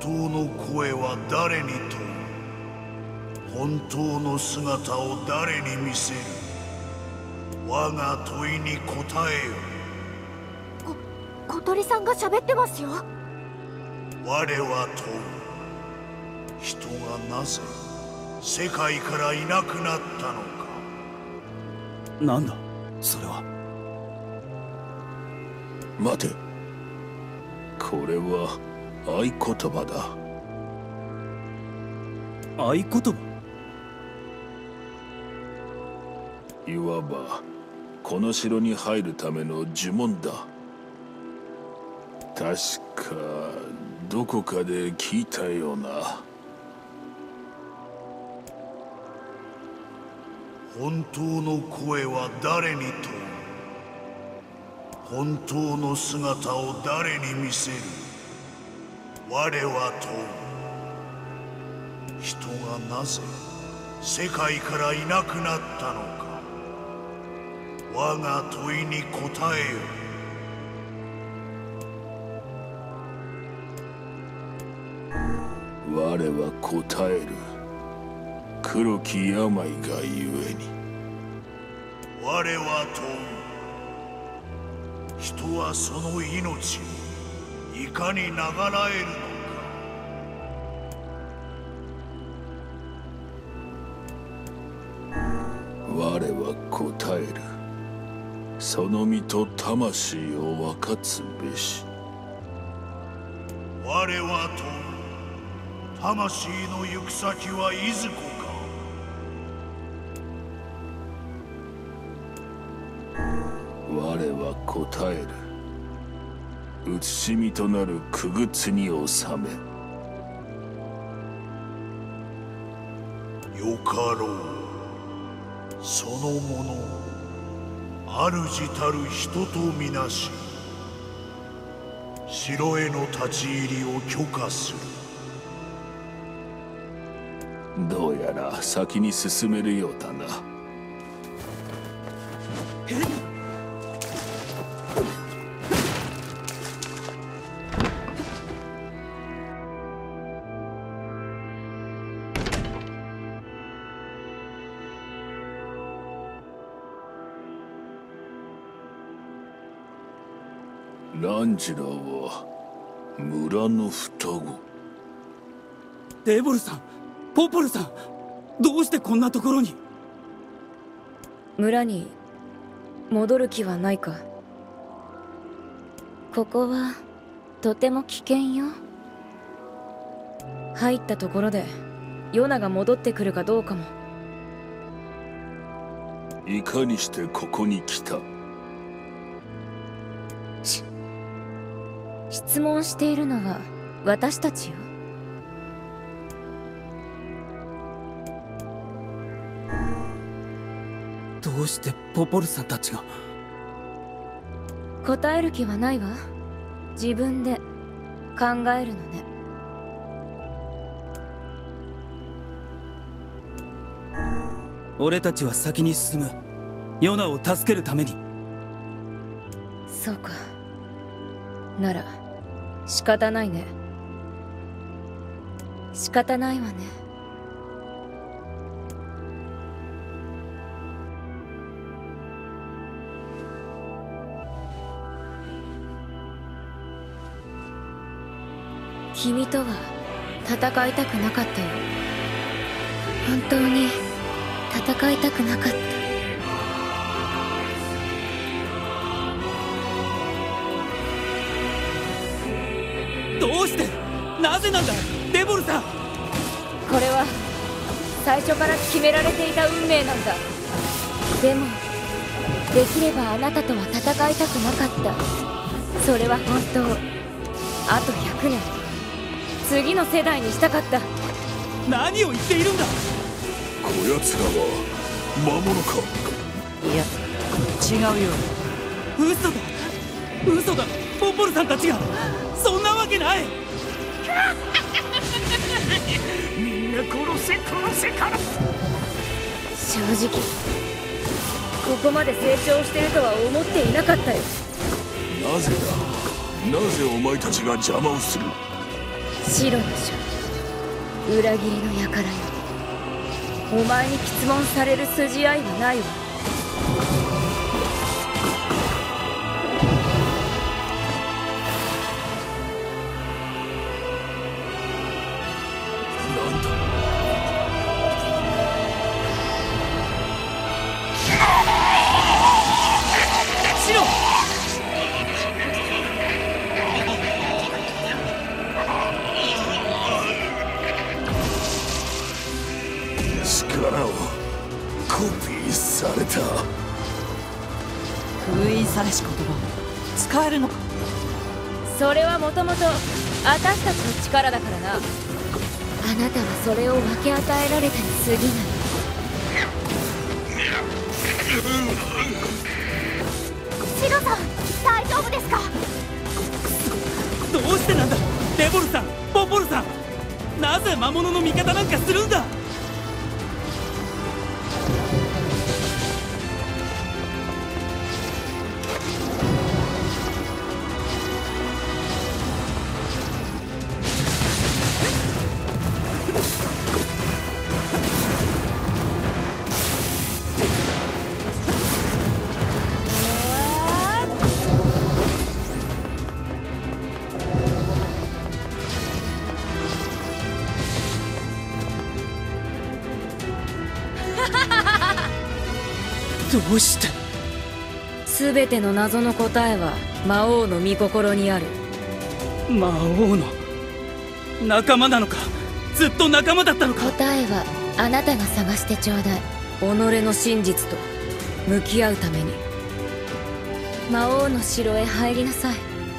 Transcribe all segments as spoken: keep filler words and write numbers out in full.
当の声は誰に問う？本当の姿を誰に見せる？我が問いに答えよ。 こ、小鳥さんが喋ってますよ。 我は問う。人がなぜ世界からいなくなったのか。 なんだそれは。 待て、これは合言葉だ。 合言葉？ いわばこの城に入るための呪文だ。確かどこかで聞いたような。 本当の声は誰に問う？本当の姿を誰に見せる？我は問う。人がなぜ世界からいなくなったのか。我が問いに答えよ。 我は答える。黒き病がゆえに。 我は問う。人はその命をいかに長らえるのか。 我は答える。その身と魂を分かつべし。 我は問う。魂の行く先はいずこか。 我は答える。写しみとなる傀儡に収め。 よかろう。そのもの主たる人とみなし、城への立ち入りを許可する。 どうやら先に進めるようだな。ランジラは村の双子。 デボルさん、ポポルさん、どうしてこんなところに？ 村に戻る気はないか？ここはとても危険よ。入ったところでヨナが戻ってくるかどうかも。 いかにしてここに来た？ し質問しているのは私たちよ。 どうしてポポルさんたちが？ 答える気はないわ。自分で考えるのね。 俺たちは先に進む。ヨナを助けるために。 そうか。なら仕方ないね。仕方ないわね。君とは戦いたくなかったよ。本当に戦いたくなかった。 どうして？なぜなんだデボルさん。 これは最初から決められていた運命なんだ。でもできればあなたとは戦いたくなかった。それは本当。あとひゃくねん次の世代にしたかった。 何を言っているんだ。 こやつらは魔物か？ いや違うよ。嘘だ嘘だ。ポポルさんたちが。そんなわけない。 みんな殺せ殺せから。 正直ここまで成長してるとは思っていなかったよ。 なぜだ？なぜお前たちが邪魔をする？ 白の書、裏切りの輩よ。お前に詰問される筋合いはないわ。 力をコピーされた。 封印されし言葉使えるのか。 それはもともと私たちの力だからな。あなたはそれを分け与えられたに過ぎない。 シロさん、大丈夫ですか？ どうしてなんだデボルさん、ポポルさん。なぜ魔物の味方なんかするんだ。どうして。 全ての謎の答えは魔王の御心にある。 魔王の仲間なのか、ずっと仲間だったのか。 答えはあなたが探してちょうだい。己の真実と向き合うために魔王の城へ入りなさい。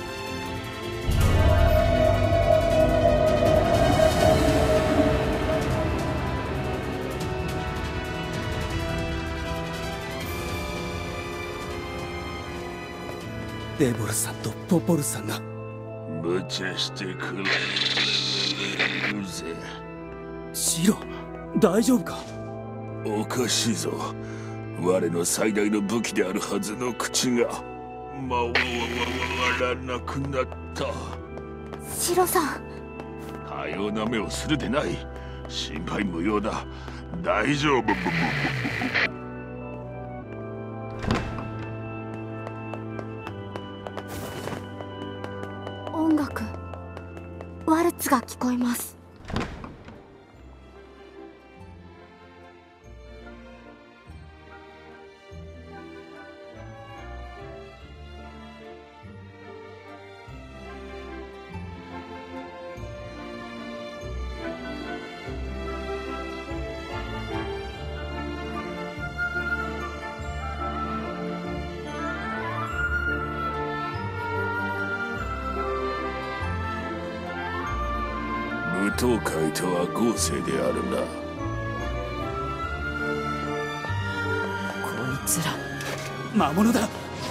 デボルさんとポポルさんが。 無茶してくれるぜ。 シロ、大丈夫か。 おかしいぞ。我の最大の武器であるはずの口が回らなくなった。 シロさん、 かような目をするでない。心配無用だ。大丈夫。 音楽、ワルツが聞こえます。 舞踏会とは豪勢であるな。 こいつら魔物だ。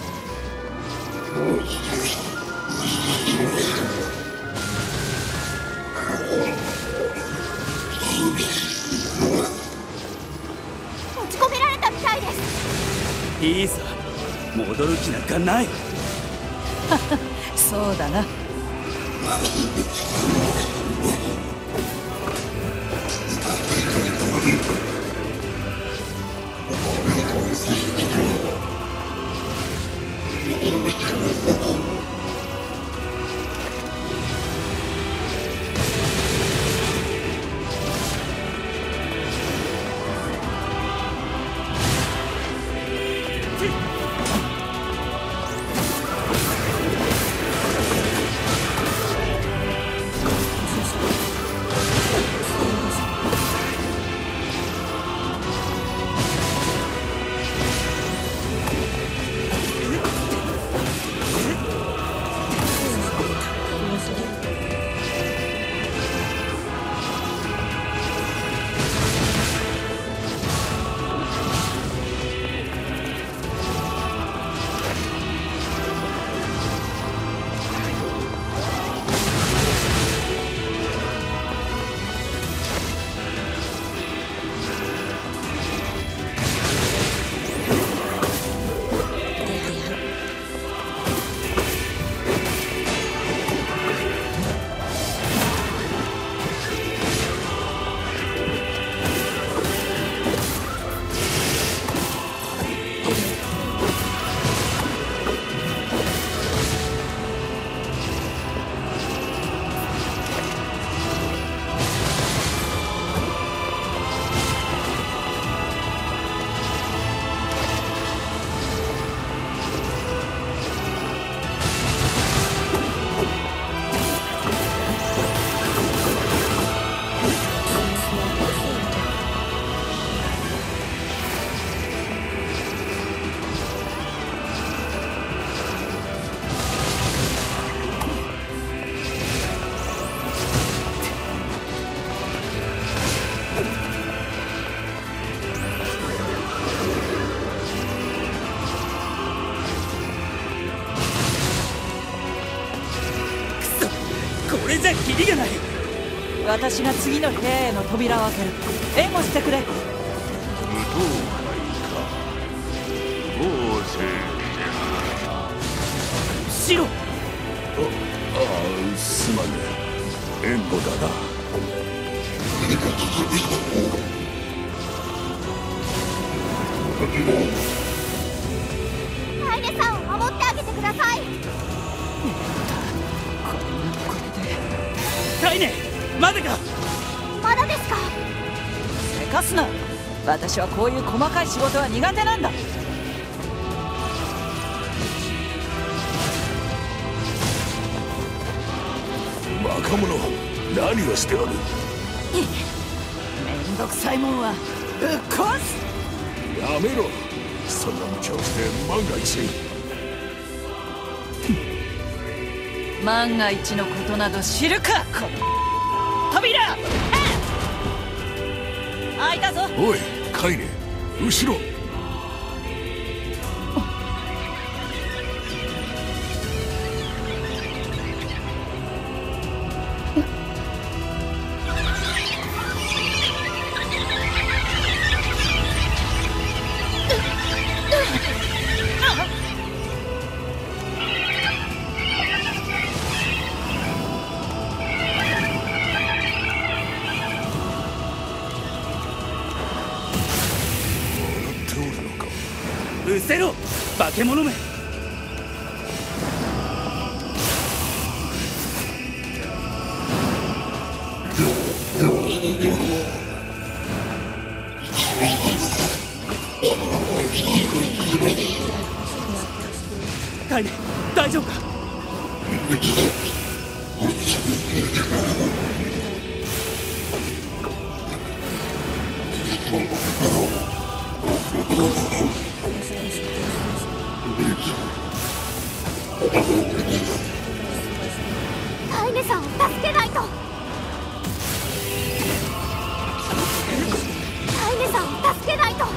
閉じ込められたみたいです。 いいさ、戻る気なんかない。そうだな。 じゃキリがない。私が次の部屋への扉を開ける。援護してくれ。 武道会か。どうせシロ。 ああ、すまぬ。援護だな。 カイネさんを守ってあげてください。 カイネ、まだか。 まだですか。 せかすな。私はこういう細かい仕事は苦手なんだ。 若者、何をしておる。 めんどくさいもんはぶっ壊す。 やめろ。そんな無茶をして万が一。 万が一のことなど知るか。この扉開いたぞ。 おいカイネ、後ろ。 うせろ、化け物め。カイネ、大丈夫か。 カイネさんを助けないと。カイネさんを助けないと。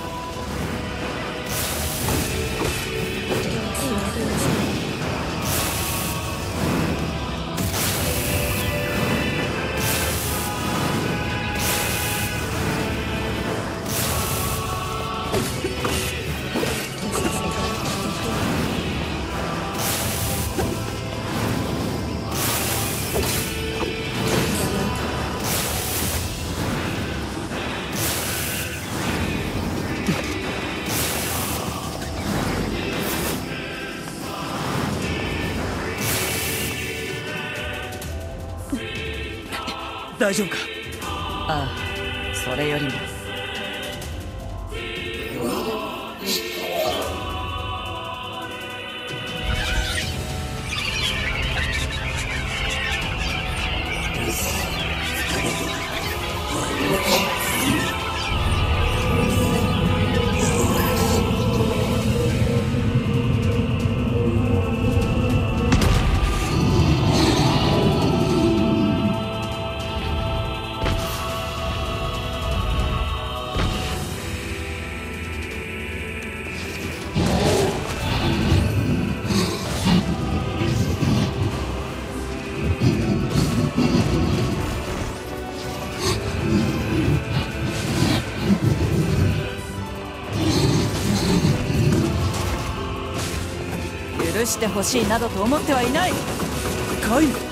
大丈夫か。ああ、それよりも許してほしいなどと思ってはいない。カイネ、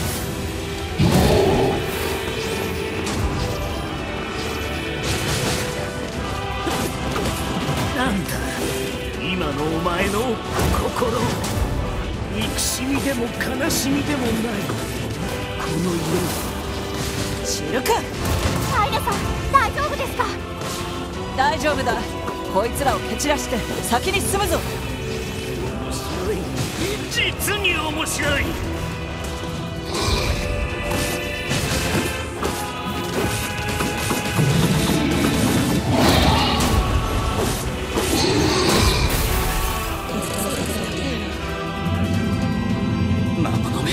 なんだ今のお前の心。憎しみでも悲しみでもないこの色。 知るか。 カイネさん、大丈夫ですか。 大丈夫だ。こいつらを蹴散らして先に進むぞ。 面白い、実に面白い。 魔物め。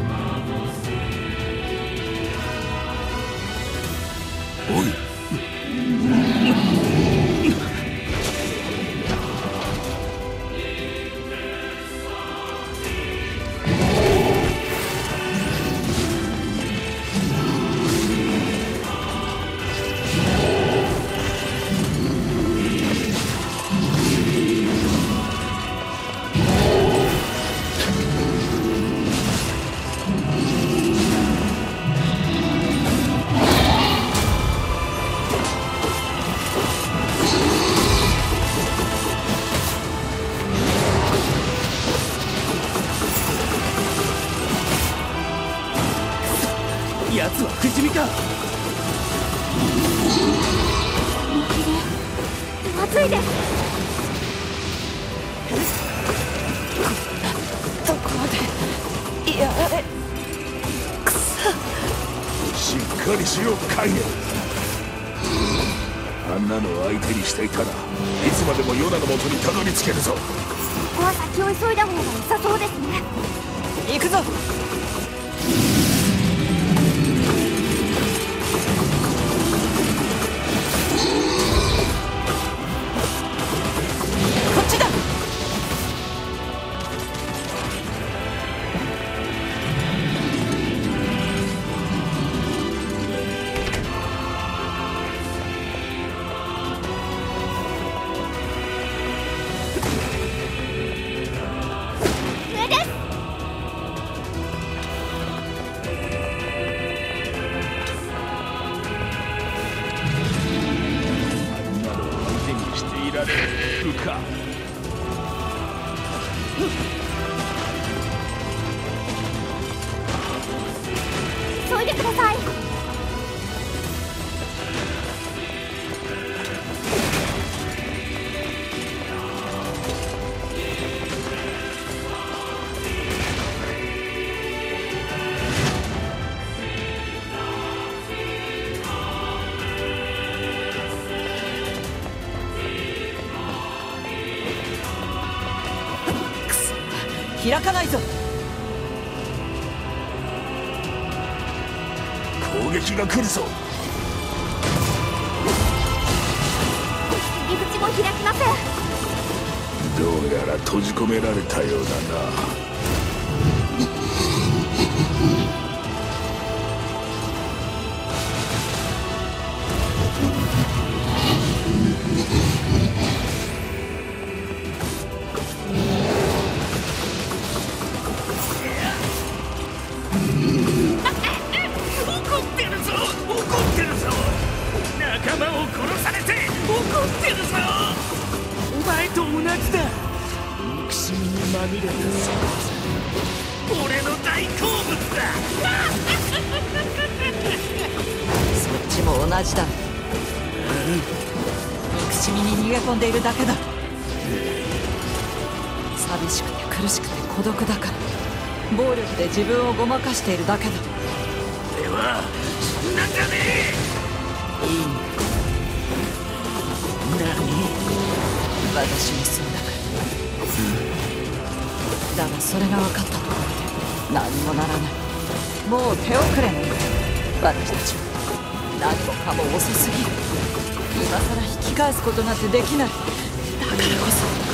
おい、 つは不死身か。 まずいです。 どこまでやられ。くそ。 しっかりしろカイネ。あんなのを相手にしていたらいつまでもヨナの元にたどり着けるぞ。 ここは先を急いだ方が良さそうですね。 行くぞ。こっちだ。 上です。 あんなのを相手にしていられるか。 急いでください。 開かないぞ。 攻撃が来るぞ。 入り口も開きません。 どうやら閉じ込められたようだな。 怒ってるぞ怒ってるぞ。仲間を殺されて怒ってるぞ。お前と同じだ。憎しみにまみれた俺の大好物だ。 そっちも同じだ。憎しみに逃げ込んでいるだけだ。寂しくて苦しくて孤独だから暴力で自分をごまかしているだけだ。 俺はそんなんじゃねえ。 いいんだ。 何？ 私もそうだから、だがそれが分かったところで何もならない。もう手遅れなんだ。私たちは何もかも遅すぎる。今さら引き返すことなんてできない。だからこそ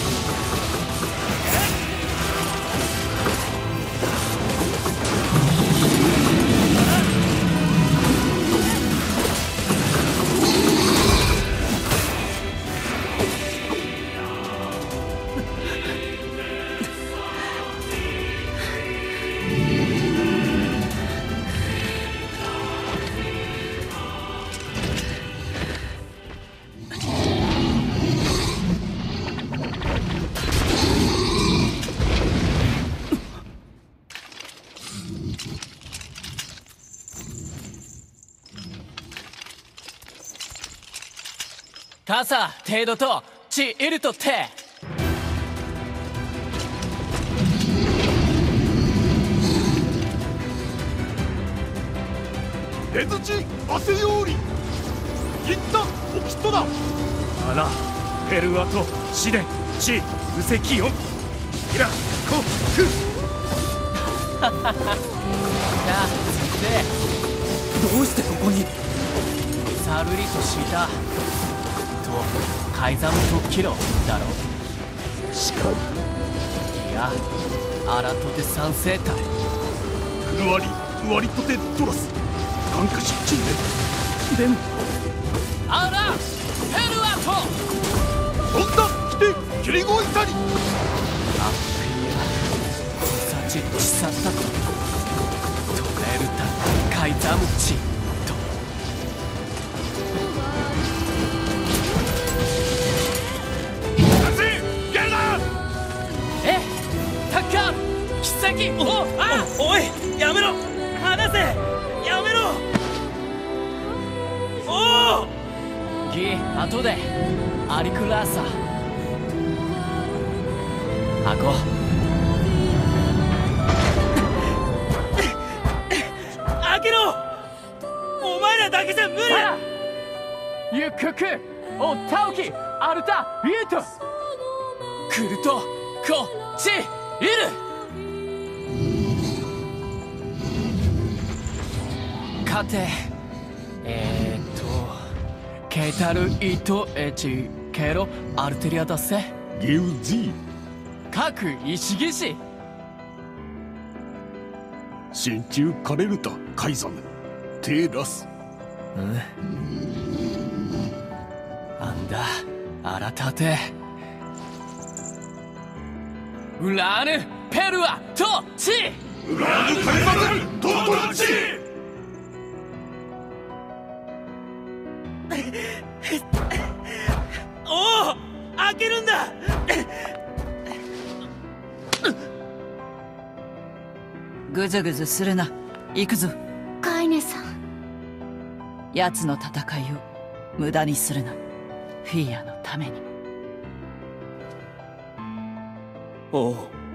傘程度とチイルと手。 出槌汗より一旦オキットだ。 アナペルアと試練チウセキヨンイラコク。 なあでどうしてここに。 サルリとシータとカイザムとキロだろ。 しかりいやアラトテ三世隊。 フルワリウワリトテドラス感化失禁で。でもアラペルアトロンダ来てキリゴイタリ。 アッピアサチチサタトトレルタカイザムチと。えタッカー奇跡。おあおいやめろ。離せ。やめろ。 後でアリクラーサ開こう。開けろ。お前らだけじゃ無理だ。 ユククオタオキアルタリュートクルトコチイルカテえー、っとケータルイトエチケロアルテリアだせゲウジ各石技師真鍮カレルタカイザムテラスうんあんだあらたてウラーヌペルアトチウラーヌカリバテルトトルチ。 おお、開けるんだ。 ぐずぐずするな。行くぞ。 カイネさん。 奴の戦いを無駄にするな。フィーアのために。 おう。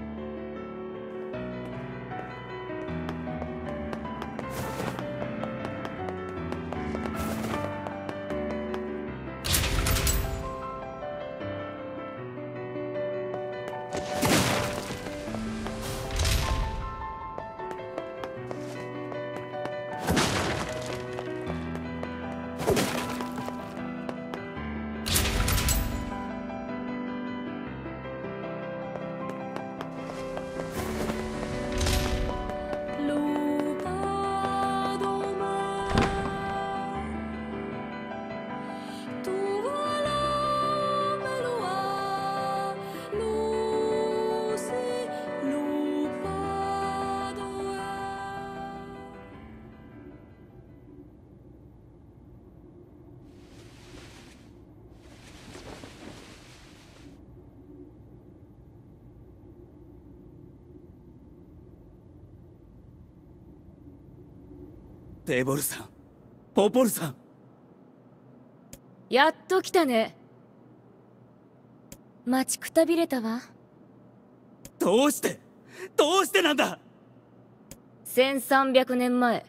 ペーボルさん、ポポルさん。 やっと来たね。待ちくたびれたわ。 どうしてどうしてなんだ。 せんさんびゃくねんまえ、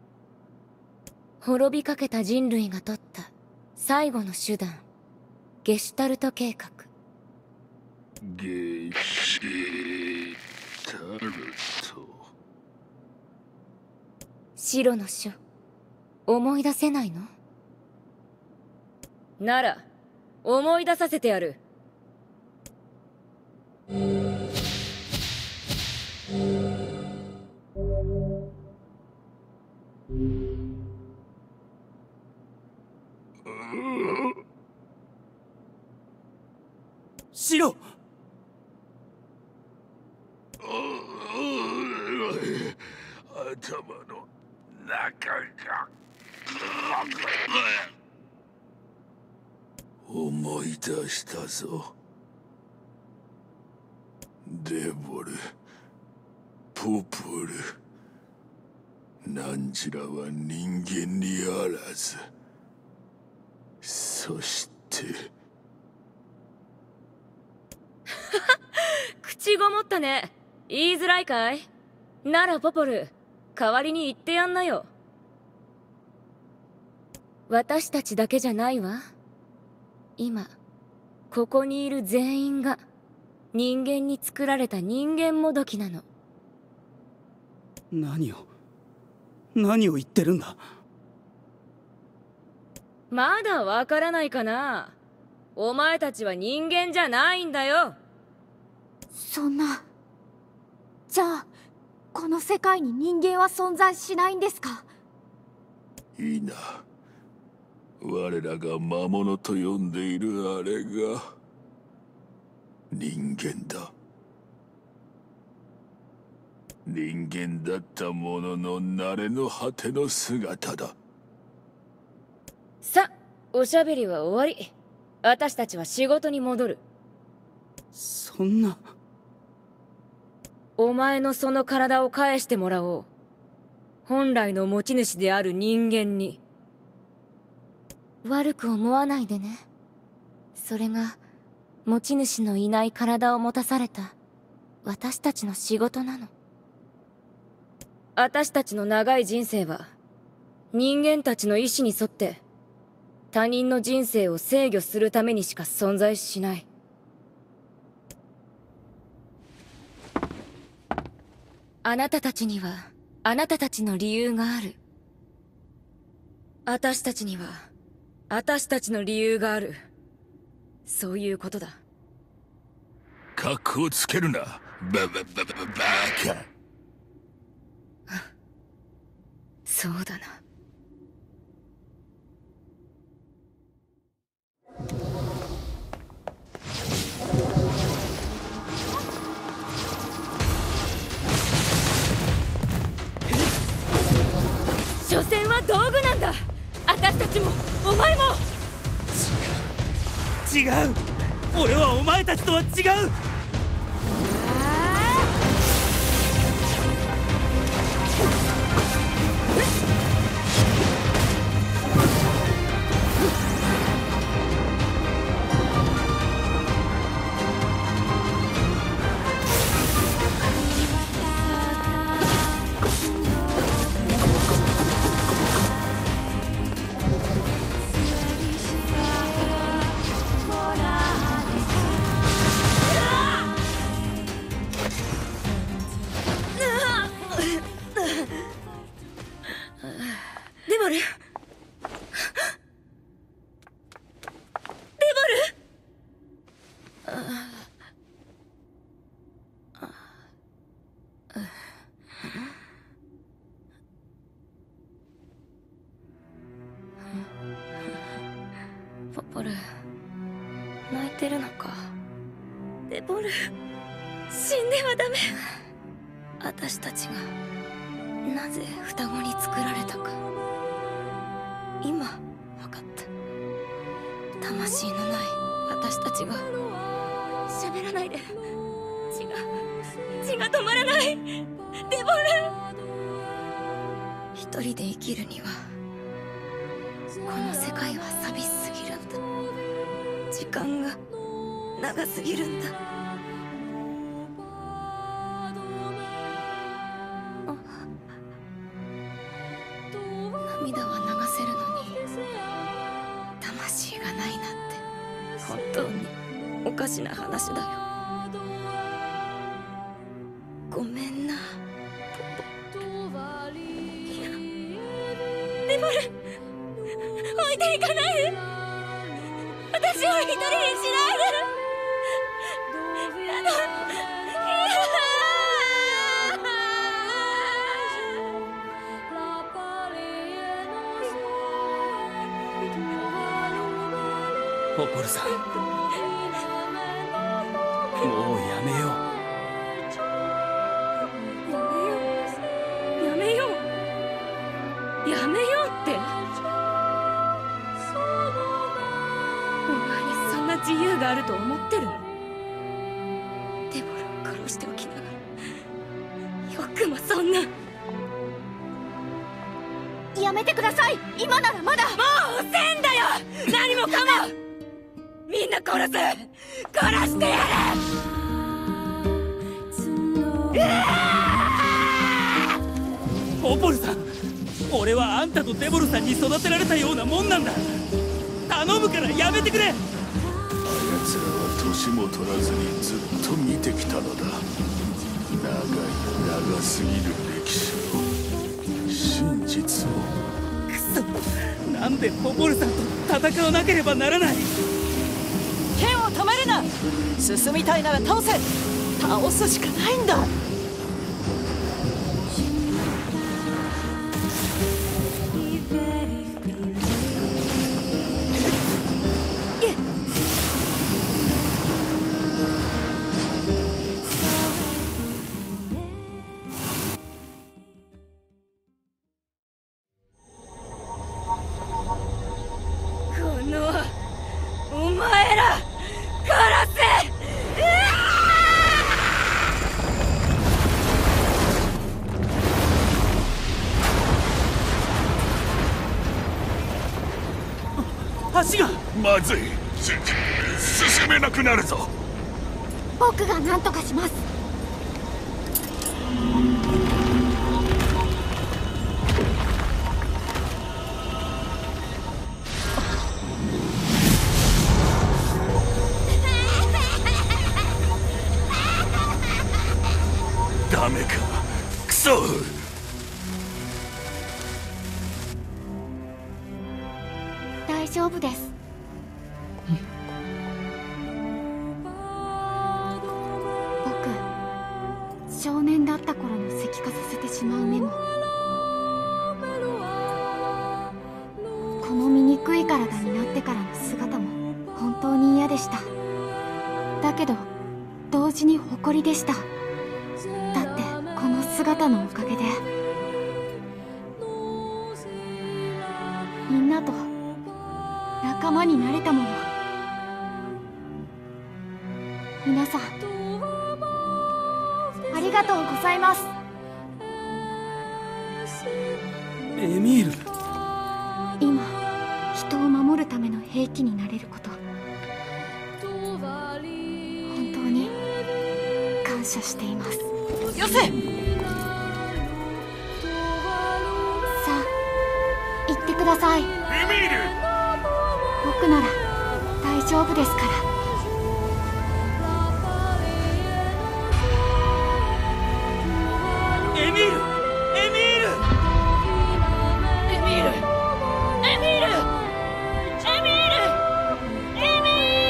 滅びかけた人類が取った最後の手段、ゲシュタルト計画。 ゲシュタルト。 白の書、思い出せないの？なら思い出させてやる。 白。 頭の中が思い出したぞ。デボル、ポポル、なんちらは人間にあらず、そして口ごもったね。言いづらいかい？ならポポル、代わりに言ってやんなよ。私たちだけじゃないわ。今ここにいる全員が人間に作られた人間もどきなの。 何を何を言ってるんだ。 まだわからないかな。お前たちは人間じゃないんだよ。 そんな。じゃあこの世界に人間は存在しないんですか？ いいな。我らが魔物と呼んでいるあれが人間だ。人間だったものの慣れの果ての姿だ。 さ、おしゃべりは終わり。私たちは仕事に戻る。 そんな。 お前のその体を返してもらおう。本来の持ち主である人間に。 悪く思わないでね。それが持ち主のいない体を持たされた私たちの仕事なの。私たちの長い人生は人間たちの意志に沿って他人の人生を制御するためにしか存在しない。あなたたちにはあなたたちの理由がある。私たちには私たちの理由がある。そういうことだ。 かっこつけるな、バババババカ。 そうだな。所詮は道具なんだ。私たちもお前も。 違う、俺はお前たちとは違う。 ポポル、泣いてるのか。デボル、死んではダメ。私たちがなぜ双子に作られたか今分かった。魂のない私たちが。喋らないで。血が血が止まらない。デボル、一人で生きるにはこの世界は寂しすぎるんだ。時間が長すぎるんだ。涙は流せるのに魂がないなんて本当におかしな話だよ。ごめんなポポ。いや、デボル、置いていかないで。私を一人にしないで。やだ。 ポポルさん、もうやめよう。 やめよう。やめようって。お前にそんな自由があると思ってるの？デボルを殺しておきながらよくもそんな。 やめてください。今ならまだ。 もう遅えんだよ。何もかもみんな殺す。殺してやる。 ポポルさん、俺はあんたとデボルさんに育てられたようなもんなんだ。頼むからやめてくれ。 あやつらは年も取らずにずっと見てきたのだ。長い長すぎる歴史を、真実を。 くそ、なんでポポルさんと戦わなければならない。 剣を止めるな。進みたいなら倒せ。倒すしかないんだ。 お前ら殺せ。うわ橋がまずい。し進めなくなるぞ。 僕が何とかします。 ダメか、クソ。 大丈夫です。僕、少年だった頃の石化させてしまうメモ、この醜い体になってからの姿も本当に嫌でした。だけど同時に誇りでした。だってこの姿のおかげでみんなと仲間になれたもの。皆さんありがとうございます。 エミール。 今人を守るための兵器になれること、本当に感謝しています。 よせ。 さあ行ってください。 エミール。 僕なら大丈夫ですから。 エミール、エミール、エミール、エミール、エミール、エミール。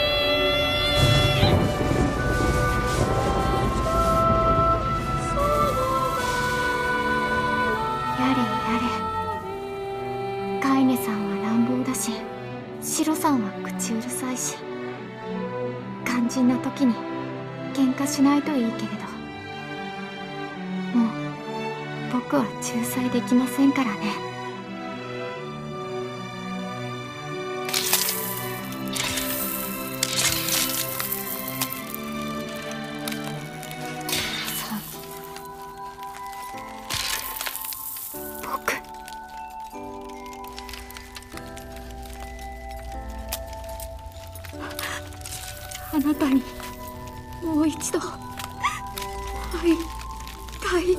やれやれ。カイネさんは乱暴だし、シロさんは口うるさいし、肝心な時に喧嘩しないといいけれど、もう僕は仲裁できませんからね。さ僕あなたにもう一度会いたい。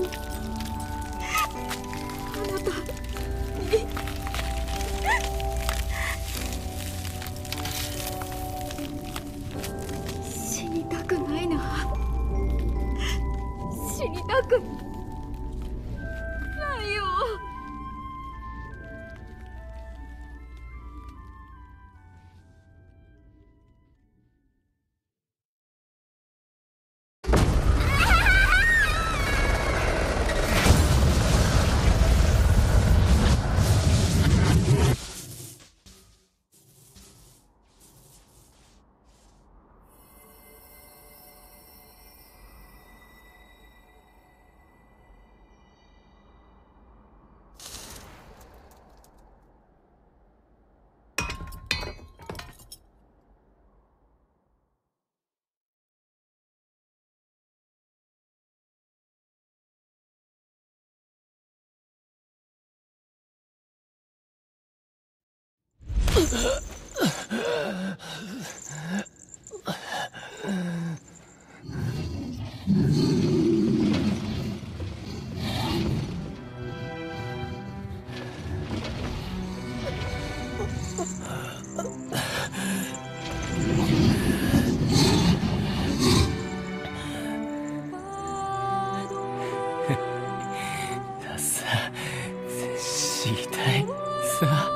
あなたに死にたくないな。死にたくないよ。 さあ、知りたいさあ。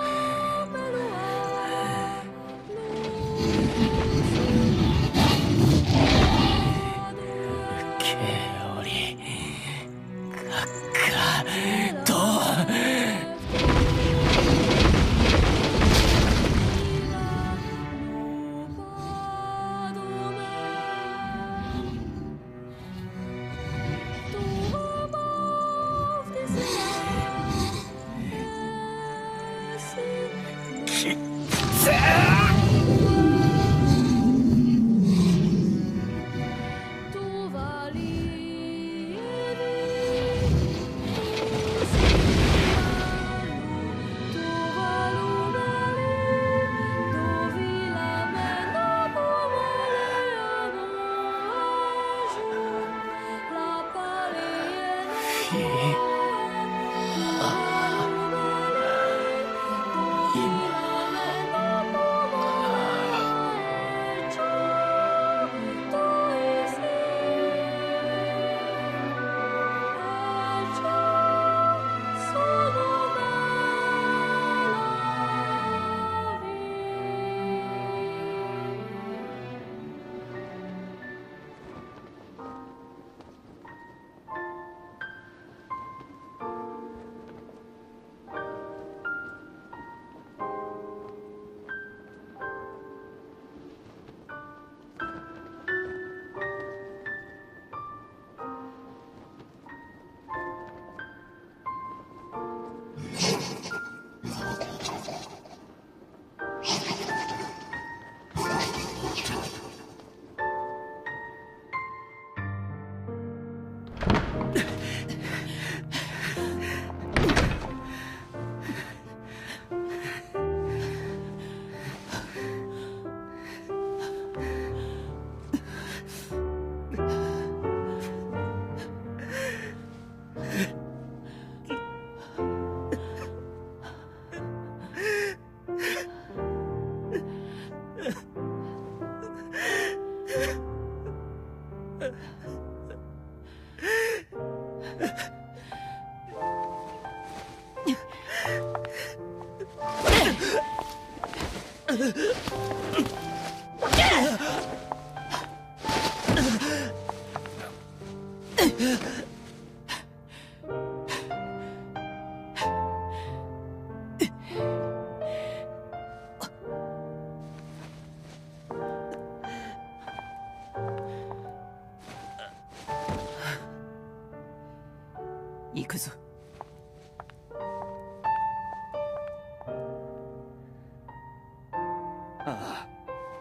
行くぞ。ああ。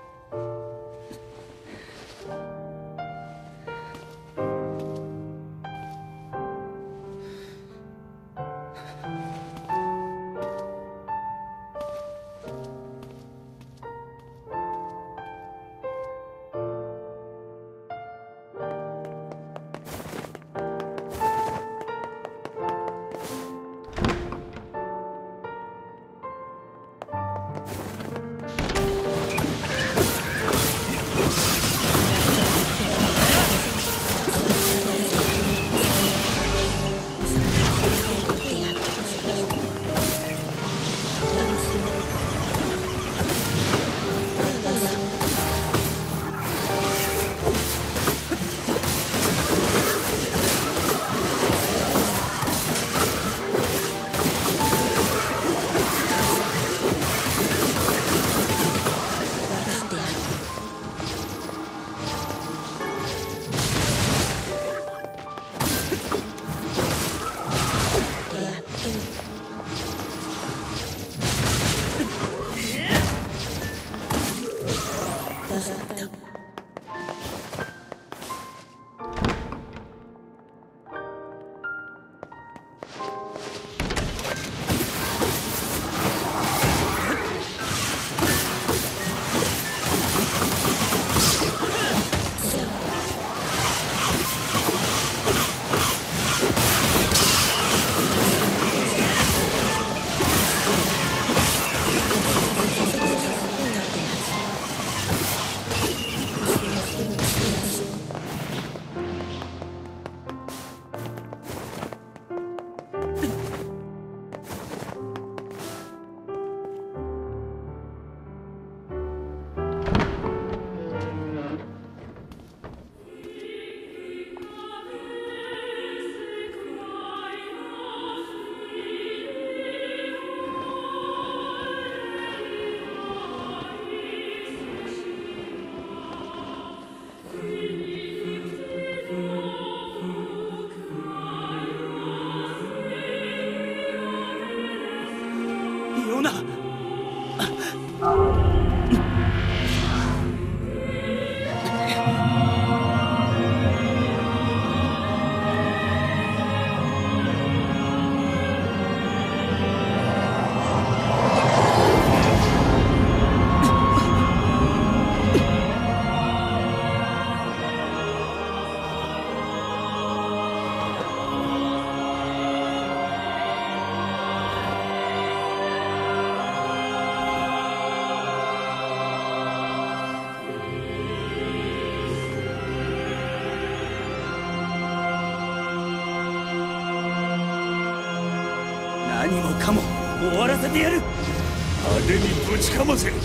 何もかも終わらせてやる。 派手にぶちかませ。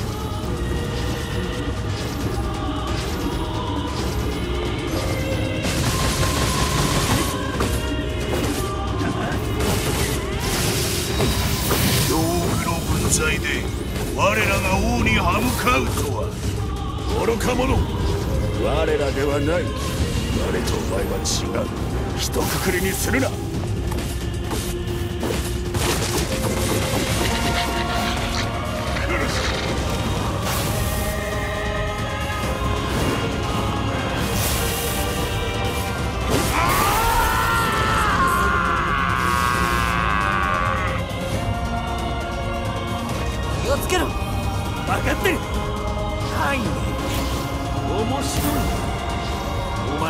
両国の分際で我らが王に歯向かうとは愚か者。 我らではない。我とお前は違う。一括りにするな。 こ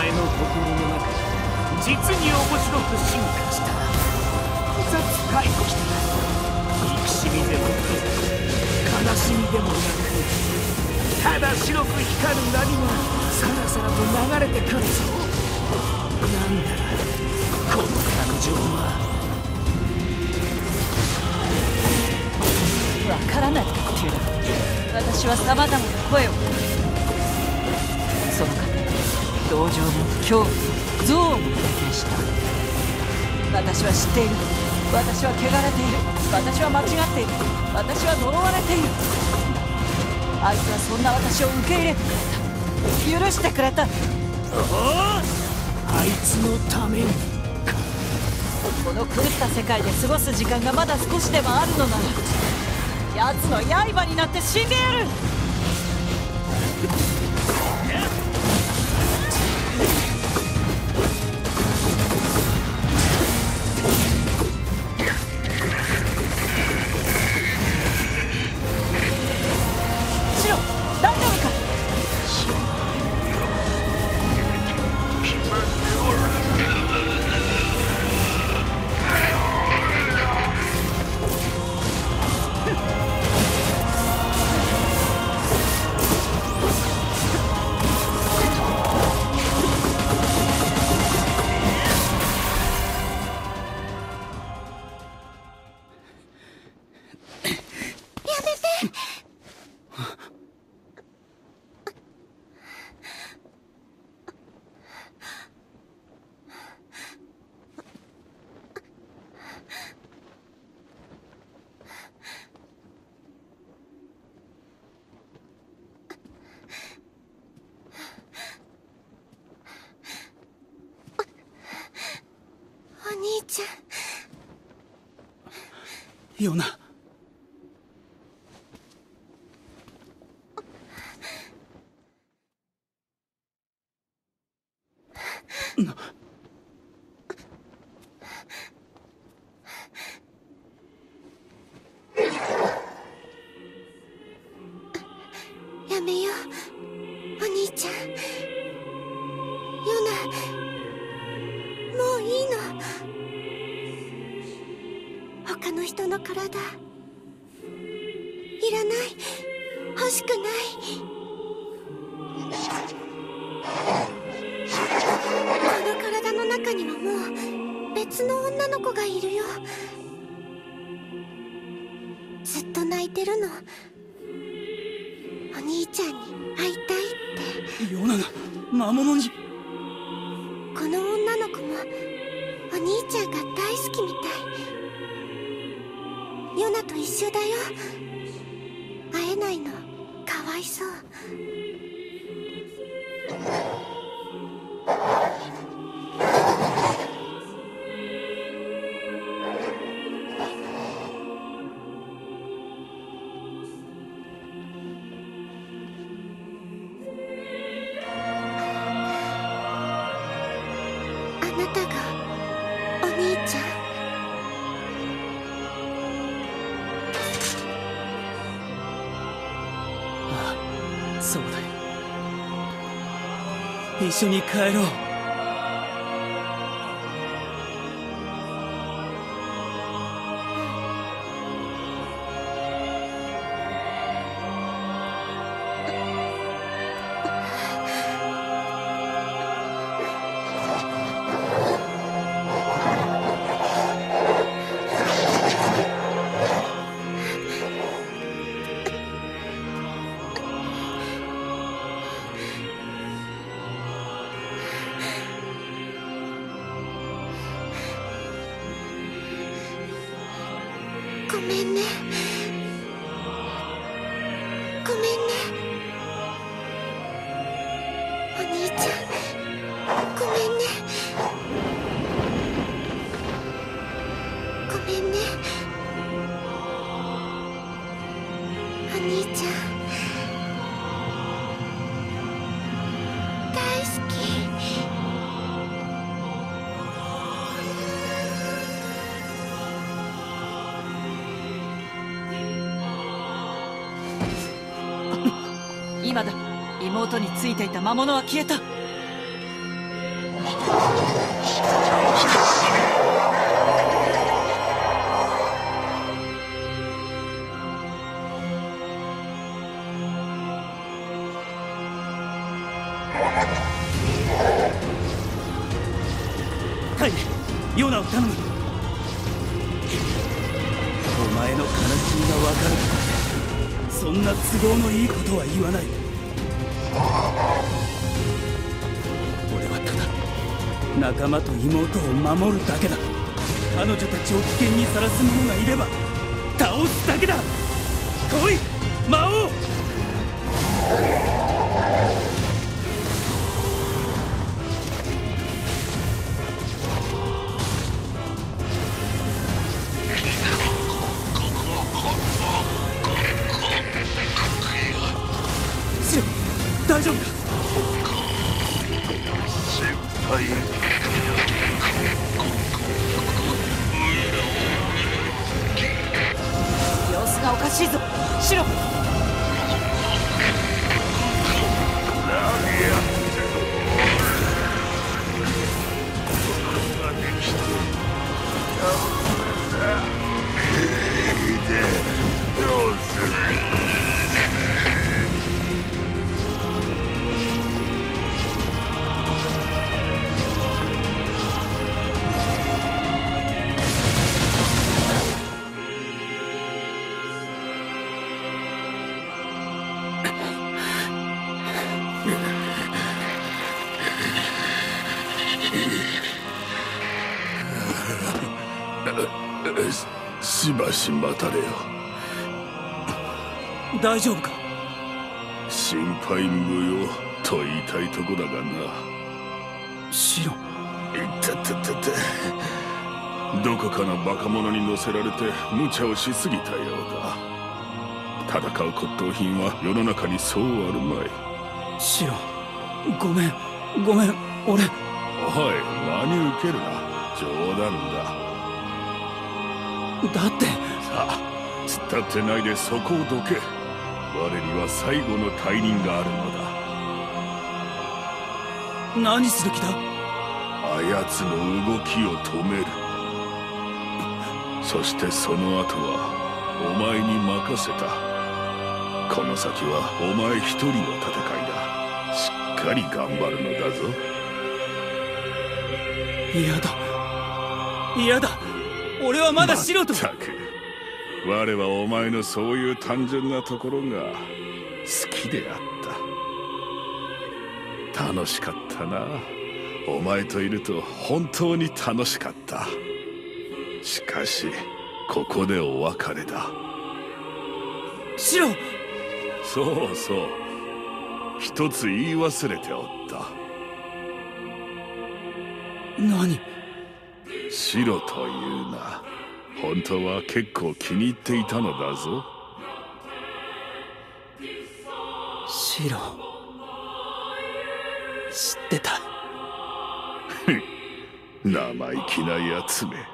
前の心の中実に面白く進化した複雑回帰だ。憎しみでも悲しみでもなく、ただ白く光る波がさらさらと流れてくるぞ。なんだこの感情は。 わからないかっていうな。私は様々な声を、その方同情も恐怖も憎悪も経験した。私は知っている。私は汚れている。私は間違っている。私は呪われている。あいつはそんな私を受け入れてくれた。許してくれた。 ああ、あいつのためにか。 この狂った世界で過ごす時間がまだ少しでもあるのなら、奴の刃になって死んでやる。シロ、大丈夫か。 お兄ちゃん。 ヨナ。なやめよう、お兄ちゃん。ヨナ、もういいの。他の人の体いらない、欲しくない。この体の中にはもう別の女の子がいるよ。ずっと泣いてるの。お兄ちゃんに会いたいって。 ヨナが魔物に。 この女の子もお兄ちゃんが大好きみたい。ヨナと一緒だよ。会えないのかわいそう。あなたがお兄ちゃん。 ああ、そうだよ。一緒に帰ろう。 ごめんね。ごめんね。お兄ちゃん、ごめんね。ごめんね。お兄ちゃん、大好き。 今だ。妹についていた魔物は消えた。 カイネ、ヨナを頼む。お前の悲しみが分かるなんて、そんな都合のいいことは言わない。俺はただ仲間と妹を守るだけだ。彼女たちを危険にさらす者がいれば倒すだけだ。来い魔王。シロ、大丈夫か。 先輩、 様子がおかしいぞシロ。 しばし待たれよ。 大丈夫か。 心配無用と言いたいとこだがな。 シロ、 いったったったったどこかのバカ者に乗せられて無茶をしすぎたようだ。戦う骨董品は世の中にそうあるまい。 シロ、ごめんごめん。俺、 おい、真に受けるな。冗談だ。 だってさあ、突っ立ってないでそこをどけ。我には最後の大任があるのだ。 何する気だ。 あやつの動きを止める。そしてその後はお前に任せた。この先はお前一人の戦いだ。しっかり頑張るのだぞ。 嫌だ嫌だ。俺はまだシロと。 まったく、我はお前のそういう単純なところが好きであった。楽しかったな。お前といると本当に楽しかった。しかしここでお別れだ。 シロ。 そうそう、一つ言い忘れておった。 何。 シロというな、本当は結構気に入っていたのだぞ。 シロ、知ってた。 生意気なやつめ。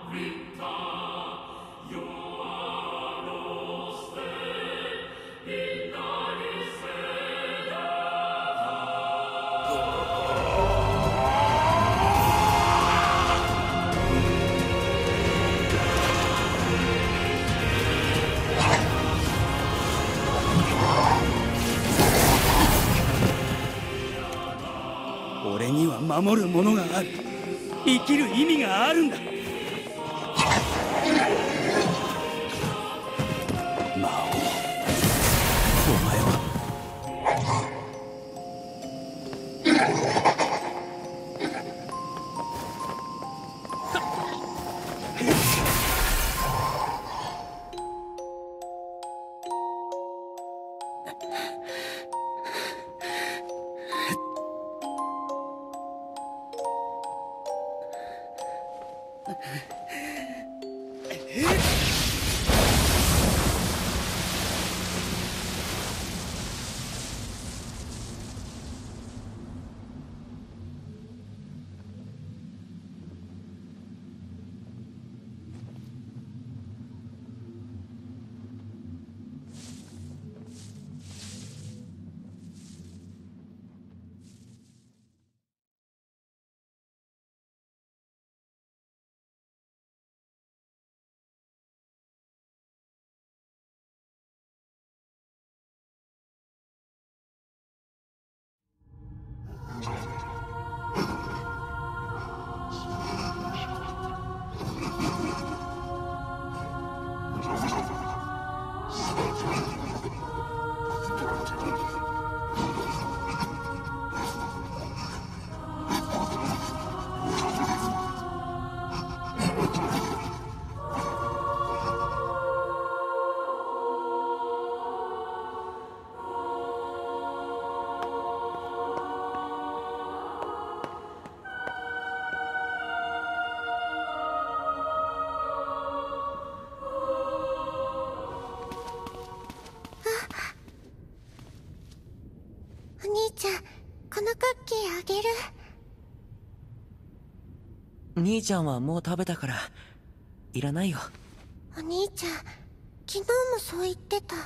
俺には守るものがある。生きる意味があるんだ。魔王、お前は。 兄ちゃんはもう食べたからいらないよ。 お兄ちゃん、昨日もそう言ってた。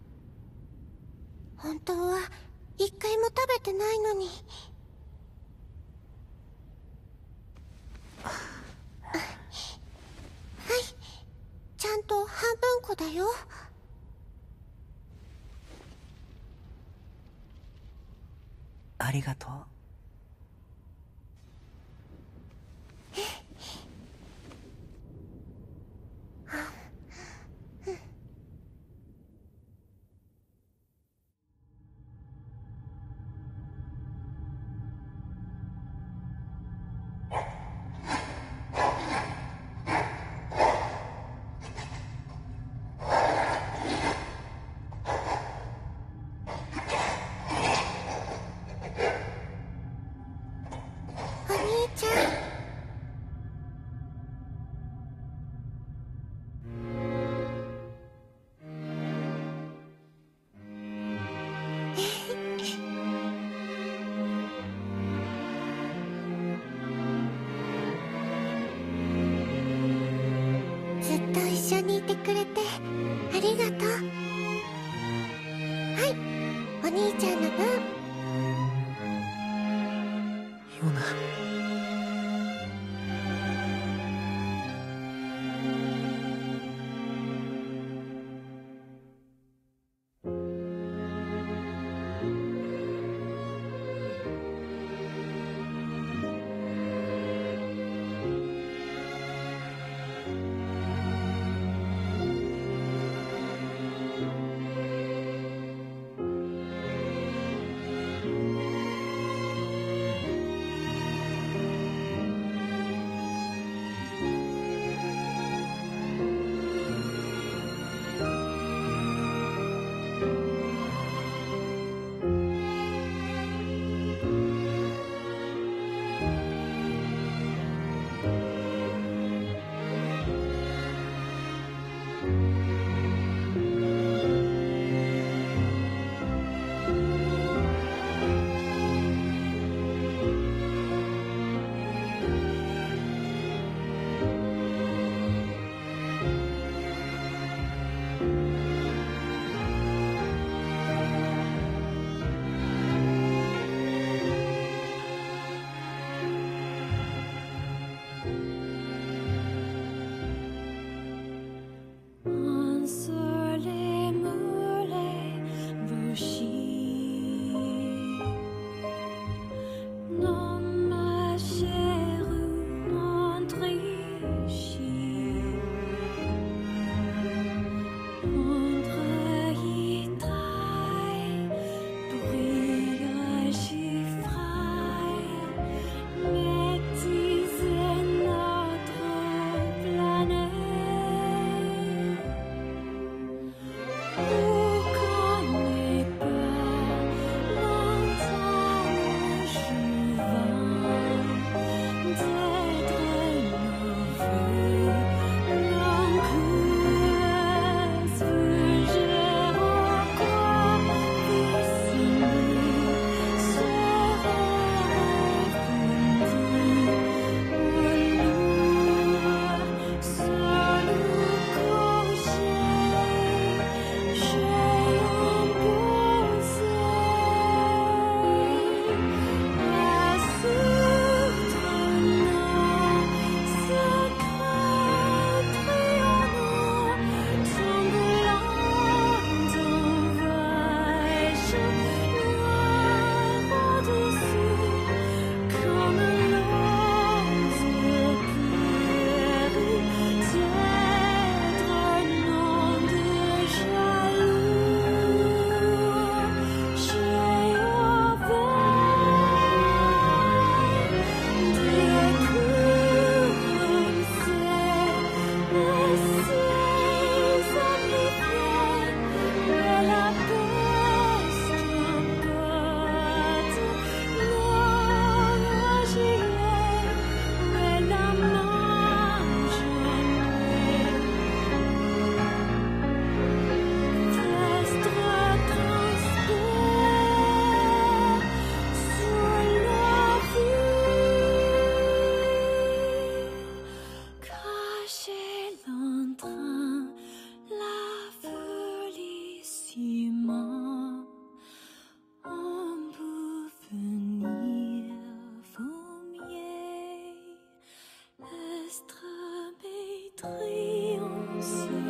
本当は一回も食べてないのに。はい、ちゃんと半分こだよ。 ありがとう。 ずっと一緒にいてくれてありがとう。はい、お兄ちゃんの分。 ヨナ。 し